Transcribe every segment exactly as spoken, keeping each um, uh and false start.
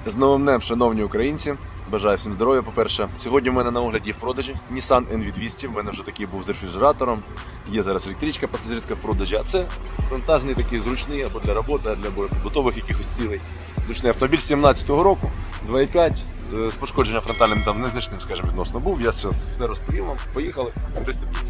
З новим днем, шановні українці, бажаю всім здоров'я, по-перше. Сьогодні в мене на огляді в продажі Nissan ен ві двісті, в мене вже такий був з рефрижератором, є зараз електричка пасажирська в продажі, а це вантажний такий зручний або для роботи, або для побутових якихось цілей. Зручний автомобіль сімнадцятого року, два і п'ять, з пошкодженням фронтальним там незначним, скажімо, відносно був, я зараз все розповім вам, поїхали, приступіться.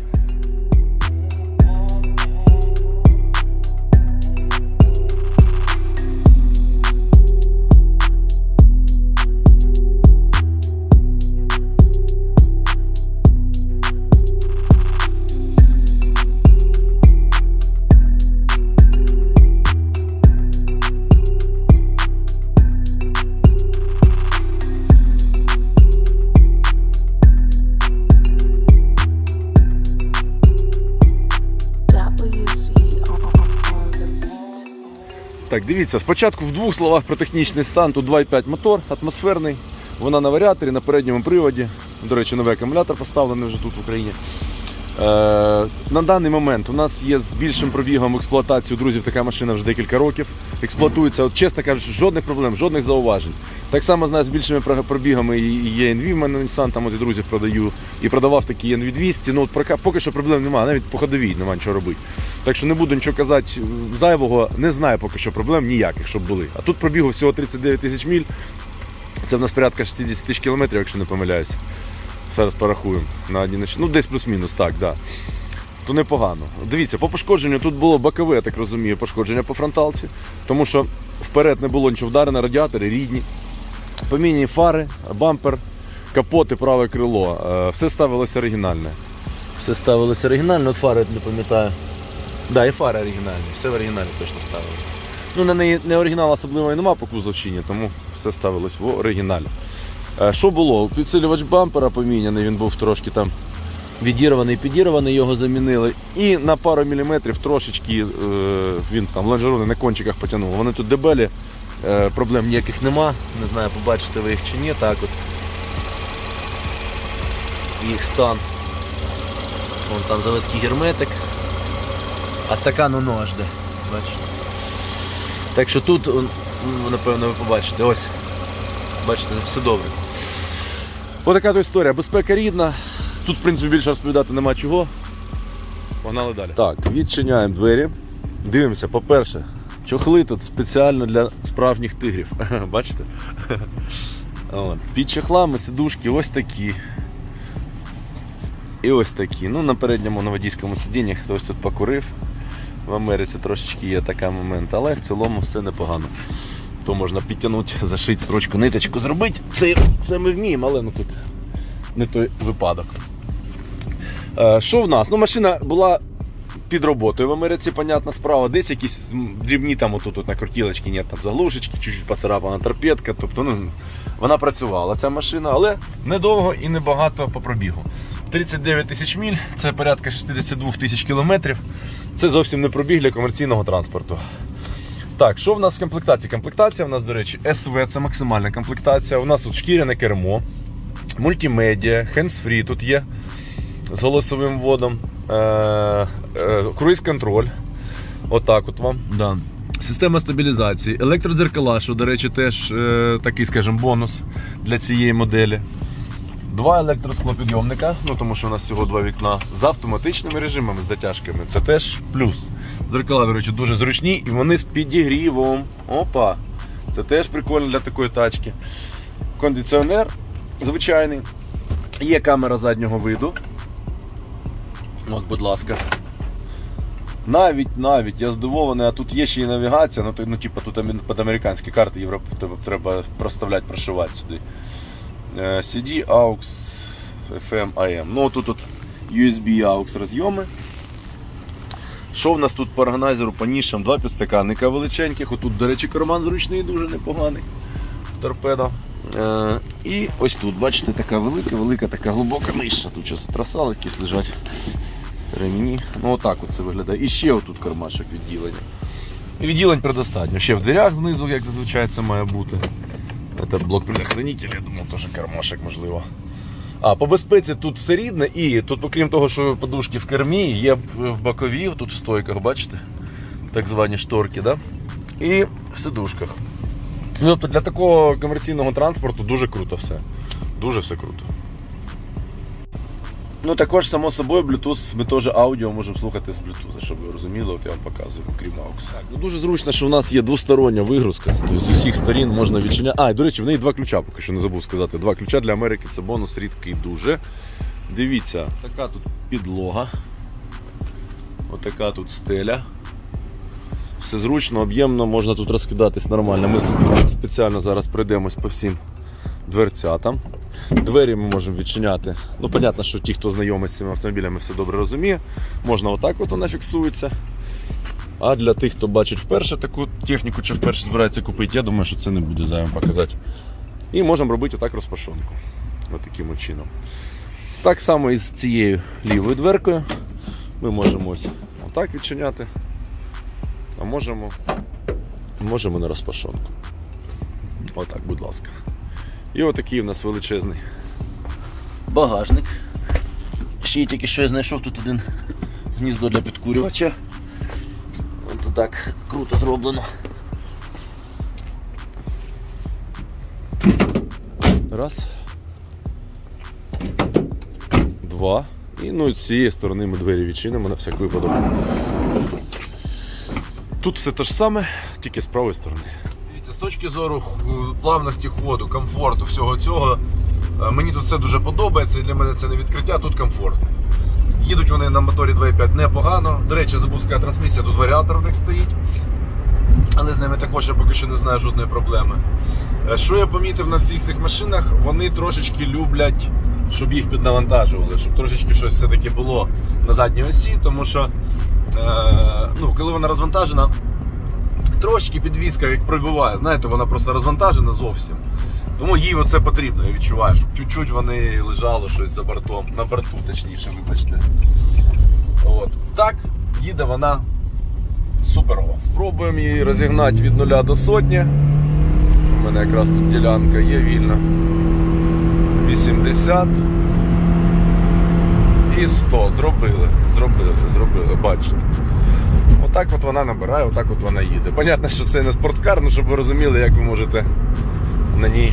Так, дивіться, спочатку в двох словах про технічний стан. Тут два і п'ять мотор, атмосферний, вона на варіаторі, на передньому приводі. До речі, новий акумулятор поставлений вже тут в Україні. Е, на даний момент у нас є з більшим пробігом в експлуатацію, друзів, така машина вже декілька років. Експлуатується, от, чесно кажучи, жодних проблем, жодних зауважень. Так само знаю, з більшими пробігами і є ен ві в мене Nissan, там от і друзів продаю, і продавав такі ен ві двісті. Ну, от, поки що проблем немає, навіть по ходовій немає нічого робити. Так що не буду нічого казати зайвого, не знаю поки що проблем ніяких, щоб були. А тут пробігу всього тридцять дев'ять тисяч миль, це в нас порядка шістдесят тисяч кілометрів, якщо не помиляюсь. Зараз порахуємо на один, ну десь плюс-мінус, так, да. То непогано. Дивіться, по пошкодженню тут було бокове, я так розумію, пошкодження по фронталці, тому що вперед не було нічого вдарено, радіатори рідні. Поміняні фари, бампер, капот і праве крило. Все ставилося оригінальне. Все ставилося оригінально, от фари, не пам'ятаю. Да, і фари оригінальні, все в оригіналі точно ставилося. Ну, на неї не оригінал особливо нема по кузовщині, тому все ставилось в оригіналі. Що було? Підсилювач бампера поміняний, він був трошки там відірваний, підірваний, його замінили. І на пару міліметрів трошечки він там лонжерони на кончиках потягнув. Вони тут дебелі, проблем ніяких нема, не знаю, побачите ви їх чи ні, так от. Їх стан. Вон там заводський герметик. А стакан воно аж де, бачите. Так що тут, напевно, ви побачите, ось, бачите, все добре. Ось така то історія, безпека рідна, тут, в принципі, більше розповідати нема чого. Погнали далі. Так, відчиняємо двері, дивимося, по-перше, чохли тут спеціально для справжніх тигрів, бачите? От. Під чохлами сидушки ось такі. І ось такі. Ну, на передньому, на водійському сидінні хтось тут покурив. В Америці трошечки є такий момент, але в цілому все непогано. То можна підтягнути, зашити строчку, ниточку зробити. Це, це ми вміємо, але ну, тут не той випадок. Е, що в нас? Ну, машина була під роботою в Америці, понятна справа. Десь якісь дрібні там отут от, на крутілочці, ні, там заглушечки, чуть-чуть поцарапана торпедка. Тобто, ну, вона працювала, ця машина, але недовго і небагато по пробігу. тридцять дев'ять тисяч миль, це порядка шістдесят два тисяч кілометрів. Це зовсім не пробіг для комерційного транспорту. Так, що в нас в комплектації? Комплектація в нас, до речі, ес ві, це максимальна комплектація. У нас тут шкіряне кермо, мультимедіа, hands-free тут є з голосовим вводом, е -е круїз-контроль. Отак от вам. Да. Система стабілізації, електродзеркала, що, до речі, теж е такий, скажімо, бонус для цієї моделі. Два електросклопідйомника, ну тому що у нас всього два вікна, з автоматичними режимами, з дотяжками, це теж плюс. Дзеркала, до речі, дуже зручні і вони з підігрівом. Опа! Це теж прикольно для такої тачки. Кондиціонер звичайний. Є камера заднього виду. От, будь ласка. Навіть, навіть, я здивований, а тут є ще і навігація, ну, ну типу, тут під американські карти Європи треба проставляти, прошивати сюди. сі ді, aux, еф ем, ей ем. Ну тут от ю ес бі aux розйоми. Що в нас тут по органайзеру, по нішам? Два підстаканника величеньких. Отут, до речі, карман зручний, дуже непоганий. Торпеда. Е, і ось тут, бачите, така велика, велика, така глибока ниша. Тут зараз трасали якісь лежать ремені. Ну отак от це виглядає. І ще отут кармашок відділення. І відділень предостатньо. Ще в дверях знизу, як зазвичай це має бути. Це блок предохранителя, я думаю, теж кармашек можливо. А по безпеці тут все рідне, і тут, окрім того, що подушки в кермі, є в бокові, тут в стойках, бачите, так звані шторки, да? І в сидушках. Тобто для такого комерційного транспорту дуже круто все. Дуже все круто. Ну також, само собою, Bluetooth, ми теж аудіо можемо слухати з Bluetooth, щоб ви розуміли, от я вам показую, окрім аукс. Ну, дуже зручно, що в нас є двостороння вигрузка, тобто з усіх сторін можна відчиняти. А, і до речі, в неї два ключа, поки що не забув сказати. Два ключа для Америки, це бонус рідкий дуже. Дивіться, така тут підлога, отака тут стеля. Все зручно, об'ємно, можна тут розкидатись нормально. Ми спеціально зараз пройдемось по всім дверцятам. Двері ми можемо відчиняти. Ну, понятно, що ті, хто знайомий з цими автомобілями, все добре розуміє. Можна отак от вона фіксується. А для тих, хто бачить вперше таку техніку, чи вперше збирається купити, я думаю, що це не буде зайвим показати. І можемо робити отак розпашонку. Ось таким чином. Так само і з цією лівою дверкою. Ми можемо ось отак відчиняти. А можемо, можемо на розпашонку. Отак, будь ласка. І отакий у нас величезний багажник. Ще я тільки що я знайшов тут один гніздо для підкурювача. Ось так круто зроблено. Раз. Два. І ну, з цієї сторони ми двері відчинимо на всяк випадок. Тут все те ж саме, тільки з правої сторони. Дивіться, з точки зору плавності ходу, комфорту, всього цього, мені тут все дуже подобається і для мене це не відкриття, тут комфортно. Їдуть вони на моторі два і п'ять непогано. До речі, забув сказати, трансмісія, тут варіатор в них стоїть. Але з ними також я поки що не знаю жодної проблеми. Що я помітив на всіх цих машинах, вони трошечки люблять, щоб їх піднавантажували, щоб трошечки щось все-таки було на задній осі, тому що е, ну, коли вона розвантажена, трошки підвізка як пробиває, знаєте, вона просто розвантажена зовсім. Тому їй оце потрібно, я відчуваю, щоб чуть-чуть вони лежало щось за бортом, на борту точніше, вибачте. От. Так, їде вона суперова. Спробуємо її розігнати від нуля до сотні. У мене якраз тут ділянка є вільна. вісімдесят. І сто. Зробили, зробили, зробили, бачите. Отак от вона набирає, отак от вона їде. Понятно, що це не спорткар, ну щоб ви розуміли, як ви можете на ній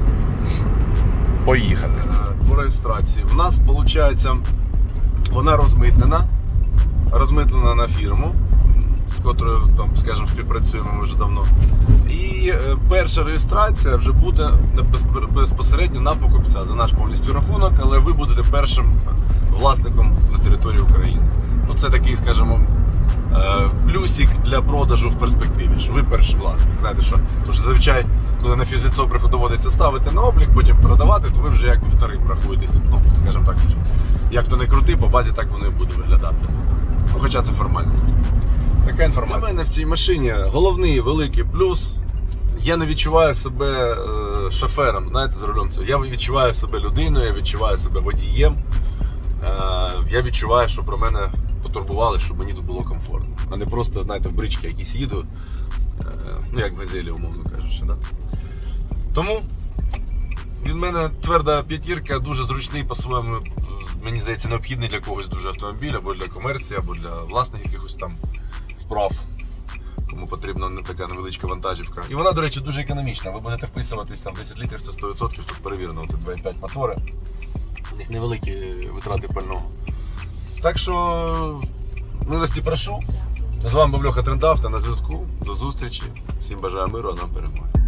поїхати. По реєстрації. В нас, виходить, вона розмитнена. Розмитнена на фірму, з котрою, там, скажімо, співпрацюємо ми вже давно. І е, перша реєстрація вже буде безпосередньо на покупця за наш повністю рахунок, але ви будете першим власником на території України. Ну, це такий, скажімо, е, плюсик для продажу в перспективі, що ви перший власник. Знаєте що? Тому що зазвичай, коли на фізліцо доводиться ставити на облік, потім продавати, то ви вже якби вторим рахуєтесь. Ну, скажімо так, як то не крути, по базі так воно і буде виглядати. Ну, хоча це формальність. Така інформація. Для мене в цій машині головний великий плюс. Я не відчуваю себе е, шофером, знаєте, за рулем цього. Я відчуваю себе людиною, я відчуваю себе водієм. Е, я відчуваю, що про мене потурбували, щоб мені тут було комфортно. А не просто, знаєте, в брички якісь їду. Е, ну, як в газелі, умовно кажучи. Да? Тому від мене тверда п'ятірка, дуже зручний по-своєму. Мені здається, необхідний для когось дуже автомобіль, або для комерції, або для власних якихось там справ, кому потрібна не така невеличка вантажівка. І вона, до речі, дуже економічна. Ви будете вписуватись, там десять літрів, це сто відсотків, тут перевірено, тут два і п'ять мотори. У них невеликі витрати пального. Так що, милості прошу. З вами був Льоха Трендавто, на зв'язку. До зустрічі. Всім бажаю миру, а нам перемоги.